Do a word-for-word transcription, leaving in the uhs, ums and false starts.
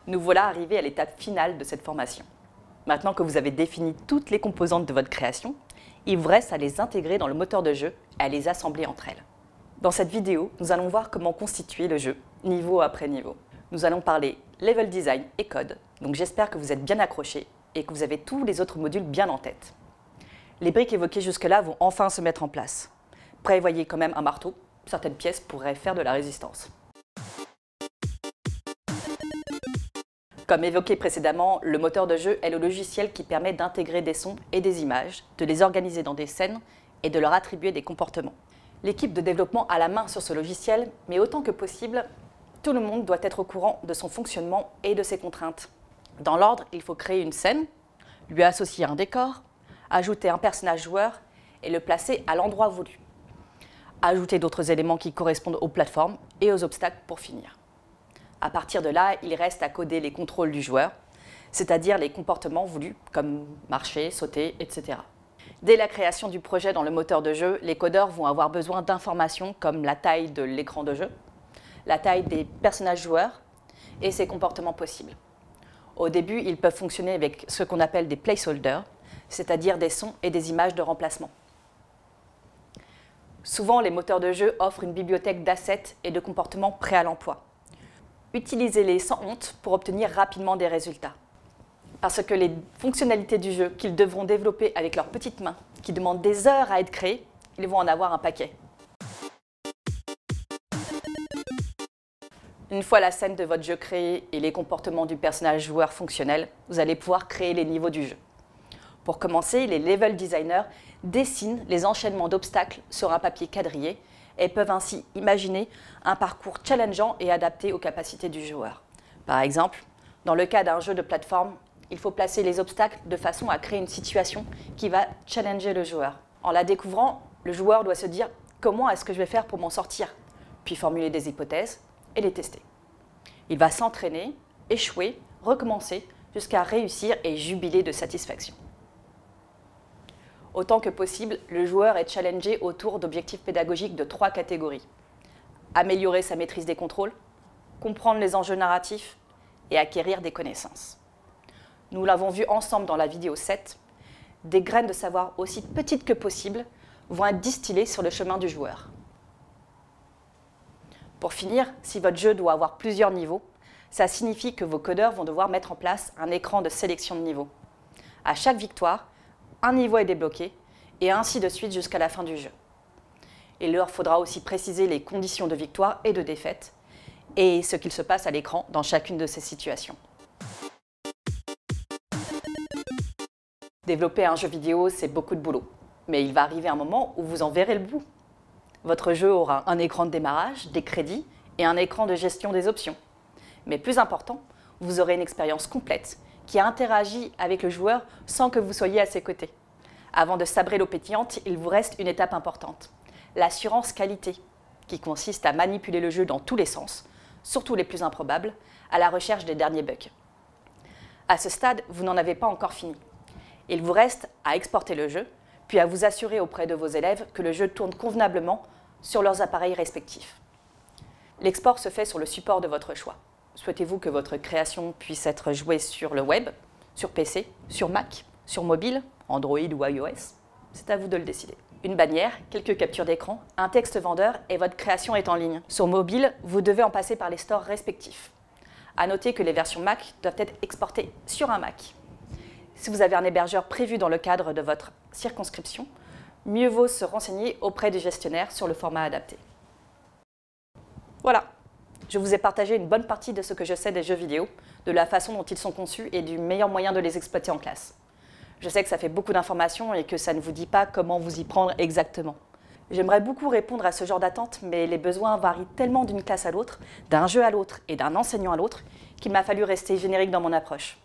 Nous voilà arrivés à l'étape finale de cette formation. Maintenant que vous avez défini toutes les composantes de votre création, il vous reste à les intégrer dans le moteur de jeu et à les assembler entre elles. Dans cette vidéo, nous allons voir comment constituer le jeu, niveau après niveau. Nous allons parler level design et code, donc j'espère que vous êtes bien accrochés et que vous avez tous les autres modules bien en tête. Les briques évoquées jusque-là vont enfin se mettre en place. Prévoyez quand même un marteau, certaines pièces pourraient faire de la résistance. Comme évoqué précédemment, le moteur de jeu est le logiciel qui permet d'intégrer des sons et des images, de les organiser dans des scènes et de leur attribuer des comportements. L'équipe de développement a la main sur ce logiciel, mais autant que possible, tout le monde doit être au courant de son fonctionnement et de ses contraintes. Dans l'ordre, il faut créer une scène, lui associer un décor, ajouter un personnage joueur et le placer à l'endroit voulu. Ajouter d'autres éléments qui correspondent aux plateformes et aux obstacles pour finir. À partir de là, il reste à coder les contrôles du joueur, c'est-à-dire les comportements voulus, comme marcher, sauter, et cetera. Dès la création du projet dans le moteur de jeu, les codeurs vont avoir besoin d'informations comme la taille de l'écran de jeu, la taille des personnages joueurs et ses comportements possibles. Au début, ils peuvent fonctionner avec ce qu'on appelle des placeholders, c'est-à-dire des sons et des images de remplacement. Souvent, les moteurs de jeu offrent une bibliothèque d'assets et de comportements prêts à l'emploi. Utilisez-les sans honte pour obtenir rapidement des résultats. Parce que les fonctionnalités du jeu qu'ils devront développer avec leurs petites mains, qui demandent des heures à être créées, ils vont en avoir un paquet. Une fois la scène de votre jeu créée et les comportements du personnage joueur fonctionnels, vous allez pouvoir créer les niveaux du jeu. Pour commencer, les level designers dessinent les enchaînements d'obstacles sur un papier quadrillé et peuvent ainsi imaginer un parcours challengeant et adapté aux capacités du joueur. Par exemple, dans le cas d'un jeu de plateforme, il faut placer les obstacles de façon à créer une situation qui va challenger le joueur. En la découvrant, le joueur doit se dire « comment est-ce que je vais faire pour m'en sortir ?» puis formuler des hypothèses et les tester. Il va s'entraîner, échouer, recommencer jusqu'à réussir et jubiler de satisfaction. Autant que possible, le joueur est challengé autour d'objectifs pédagogiques de trois catégories. Améliorer sa maîtrise des contrôles, comprendre les enjeux narratifs et acquérir des connaissances. Nous l'avons vu ensemble dans la vidéo sept, des graines de savoir aussi petites que possible vont être distillées sur le chemin du joueur. Pour finir, si votre jeu doit avoir plusieurs niveaux, ça signifie que vos codeurs vont devoir mettre en place un écran de sélection de niveaux. À chaque victoire, un niveau est débloqué, et ainsi de suite jusqu'à la fin du jeu. Il leur faudra aussi préciser les conditions de victoire et de défaite, et ce qu'il se passe à l'écran dans chacune de ces situations. Développer un jeu vidéo, c'est beaucoup de boulot, mais il va arriver un moment où vous en verrez le bout. Votre jeu aura un écran de démarrage, des crédits et un écran de gestion des options. Mais plus important, vous aurez une expérience complète qui interagit avec le joueur sans que vous soyez à ses côtés. Avant de sabrer l'eau pétillante, il vous reste une étape importante, l'assurance qualité, qui consiste à manipuler le jeu dans tous les sens, surtout les plus improbables, à la recherche des derniers bugs. À ce stade, vous n'en avez pas encore fini. Il vous reste à exporter le jeu, puis à vous assurer auprès de vos élèves que le jeu tourne convenablement sur leurs appareils respectifs. L'export se fait sur le support de votre choix. Souhaitez-vous que votre création puisse être jouée sur le web, sur P C, sur Mac, sur mobile, Android ou iOS? C'est à vous de le décider. Une bannière, quelques captures d'écran, un texte vendeur et votre création est en ligne. Sur mobile, vous devez en passer par les stores respectifs. À noter que les versions Mac doivent être exportées sur un Mac. Si vous avez un hébergeur prévu dans le cadre de votre circonscription, mieux vaut se renseigner auprès du gestionnaire sur le format adapté. Voilà, je vous ai partagé une bonne partie de ce que je sais des jeux vidéo, de la façon dont ils sont conçus et du meilleur moyen de les exploiter en classe. Je sais que ça fait beaucoup d'informations et que ça ne vous dit pas comment vous y prendre exactement. J'aimerais beaucoup répondre à ce genre d'attente, mais les besoins varient tellement d'une classe à l'autre, d'un jeu à l'autre et d'un enseignant à l'autre, qu'il m'a fallu rester générique dans mon approche.